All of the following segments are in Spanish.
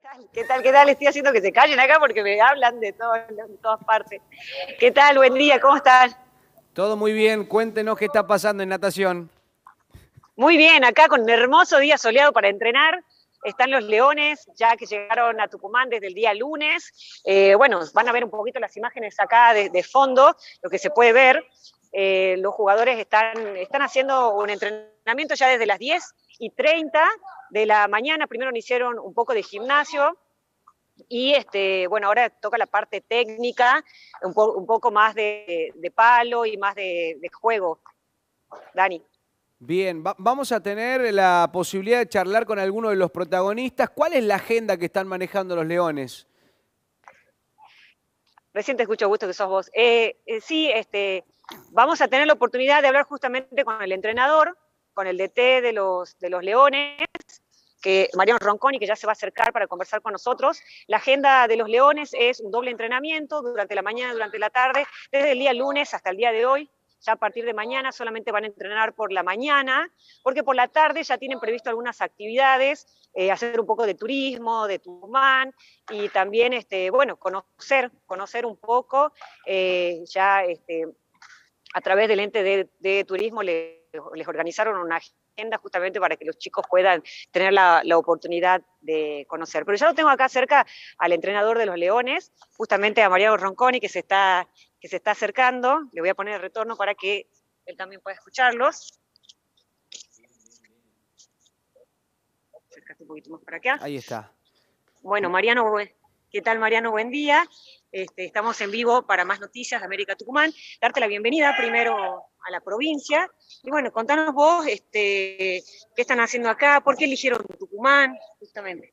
tal? ¿Qué tal? ¿Qué tal? Estoy haciendo que se callen acá porque me hablan de todas partes. ¿Qué tal? Buen día, ¿cómo están? Todo muy bien, cuéntenos qué está pasando en natación. Muy bien, acá con un hermoso día soleado para entrenar. Están los Leones, ya que llegaron a Tucumán desde el día lunes. Bueno, van a ver un poquito las imágenes acá de fondo, lo que se puede ver. Los jugadores están haciendo un entrenamiento ya desde las 10:30 de la mañana. Primero hicieron un poco de gimnasio, y bueno, ahora toca la parte técnica, un poco más de palo y más de juego. Dani. Bien, vamos a tener la posibilidad de charlar con alguno de los protagonistas. ¿Cuál es la agenda que están manejando los Leones? Recién te escucho, Gusto, que sos vos. Sí, vamos a tener la oportunidad de hablar justamente con el entrenador, con el DT de los Leones, que Mariano Ronconi, que ya se va a acercar para conversar con nosotros. La agenda de los Leones es un doble entrenamiento durante la mañana, durante la tarde, desde el día lunes hasta el día de hoy. Ya a partir de mañana solamente van a entrenar por la mañana, porque por la tarde ya tienen previsto algunas actividades, hacer un poco de turismo, de Tucumán, y también, bueno, conocer un poco, ya a través del ente de turismo les organizaron una agenda justamente para que los chicos puedan tener la oportunidad de conocer. Pero ya lo tengo acá cerca al entrenador de los Leones, justamente a Mariano Ronconi, que se está acercando. Le voy a poner el retorno para que él también pueda escucharlos. Acércate un poquito más para acá. Ahí está. Bueno, Mariano, ¿qué tal, Mariano? Buen día. Estamos en vivo para Más Noticias de América Tucumán. Darte la bienvenida primero a la provincia. Y bueno, contanos vos qué están haciendo acá, por qué eligieron Tucumán, justamente.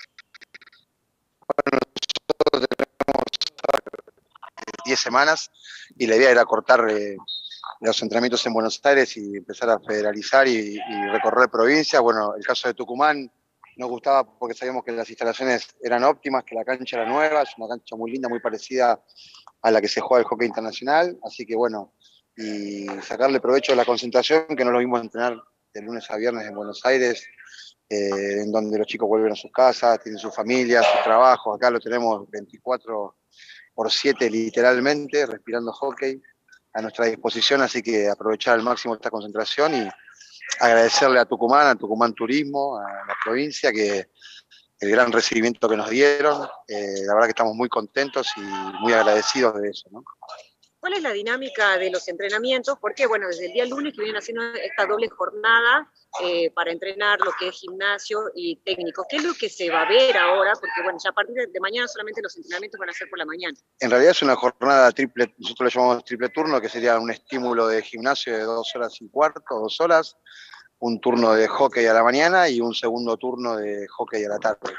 Nosotros tenemos 10 semanas y la idea era cortar los entrenamientos en Buenos Aires y empezar a federalizar y recorrer provincia. Bueno, el caso de Tucumán nos gustaba porque sabíamos que las instalaciones eran óptimas, que la cancha era nueva, es una cancha muy linda, muy parecida a la que se juega el hockey internacional, así que bueno, y sacarle provecho a la concentración, que no es lo mismo entrenar de lunes a viernes en Buenos Aires, en donde los chicos vuelven a sus casas, tienen sus familias, sus trabajos. Acá lo tenemos 24/7 literalmente, respirando hockey a nuestra disposición, así que aprovechar al máximo esta concentración y agradecerle a Tucumán Turismo, a la provincia, que el gran recibimiento que nos dieron. La verdad que estamos muy contentos y muy agradecidos de eso, ¿no? ¿Cuál es la dinámica de los entrenamientos? Porque, bueno, desde el día lunes que vienen haciendo esta doble jornada para entrenar lo que es gimnasio y técnico. ¿Qué es lo que se va a ver ahora? Porque, bueno, ya a partir de mañana solamente los entrenamientos van a ser por la mañana. En realidad es una jornada triple, nosotros lo llamamos triple turno, que sería un estímulo de gimnasio de 2 horas y cuarto, 2 horas, un turno de hockey a la mañana y un segundo turno de hockey a la tarde,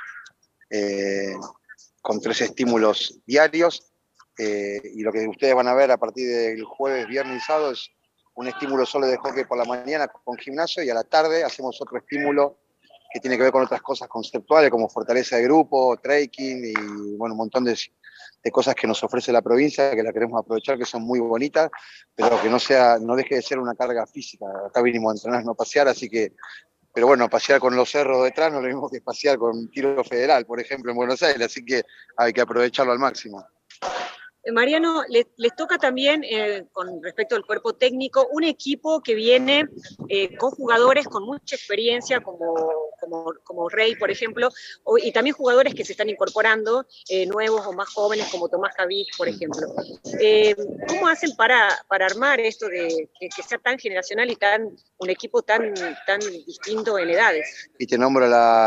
con 3 estímulos diarios. Y lo que ustedes van a ver a partir del jueves, viernes y sábado es un estímulo solo de hockey por la mañana con gimnasio, y a la tarde hacemos otro estímulo que tiene que ver con otras cosas conceptuales como fortaleza de grupo, trekking y bueno, un montón de cosas que nos ofrece la provincia, que la queremos aprovechar, que son muy bonitas, pero que no deje de ser una carga física. Acá vinimos a entrenar, no a pasear, así que, pero bueno, pasear con los cerros detrás no es lo mismo que pasear con Tiro Federal, por ejemplo, en Buenos Aires, así que hay que aprovecharlo al máximo. Mariano, les toca también, con respecto al cuerpo técnico, un equipo que viene con jugadores con mucha experiencia, como Rey, por ejemplo, y también jugadores que se están incorporando, nuevos o más jóvenes, como Tomás Javid, por ejemplo. ¿Cómo hacen para armar esto de que sea tan generacional y un equipo tan distinto en edades? Y tenemos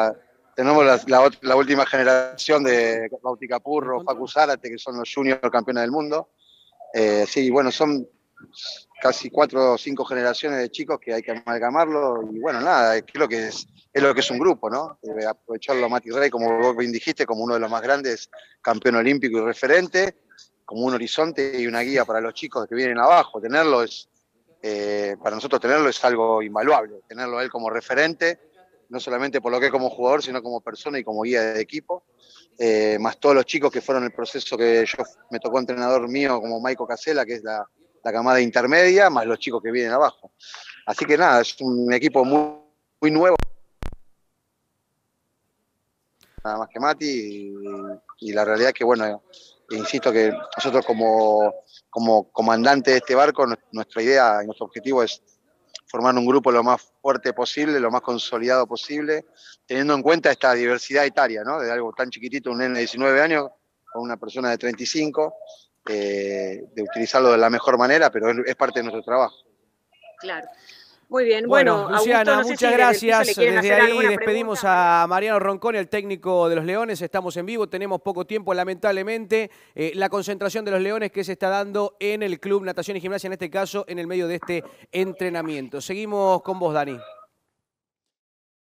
la última generación de Bauti Capurro, Facu Zárate, que son los juniors campeones del mundo. Sí, bueno, son casi 4 o 5 generaciones de chicos que hay que amalgamarlo, y bueno, nada, es lo que es un grupo, ¿no? Aprovecharlo a Mati Rey, como vos bien dijiste, como uno de los más grandes, campeón olímpico y referente, como un horizonte y una guía para los chicos que vienen abajo. Para nosotros tenerlo es algo invaluable, tenerlo a él como referente, no solamente por lo que es como jugador, sino como persona y como guía de equipo, más todos los chicos que fueron el proceso que me tocó entrenador mío, como Maico Casella, que es la camada intermedia, más los chicos que vienen abajo. Así que nada, es un equipo muy, muy nuevo. nada más que Mati, y la realidad es que, bueno, insisto que nosotros como comandante de este barco, nuestra idea y nuestro objetivo es formar un grupo lo más fuerte posible, lo más consolidado posible, teniendo en cuenta esta diversidad etaria, ¿no? De algo tan chiquitito, un nene de 19 años, con una persona de 35, de utilizarlo de la mejor manera, pero es parte de nuestro trabajo. Claro. Muy bien, Bueno, bueno, Luciana, Augusto, no sé muchas si desde el piso gracias. le quieren Desde hacer ahí alguna despedimos pregunta. a Mariano Ronconi, el técnico de los Leones. Estamos en vivo, tenemos poco tiempo, lamentablemente. La concentración de los Leones que se está dando en el Club Natación y Gimnasia, en este caso, en el medio de este entrenamiento. Seguimos con vos, Dani.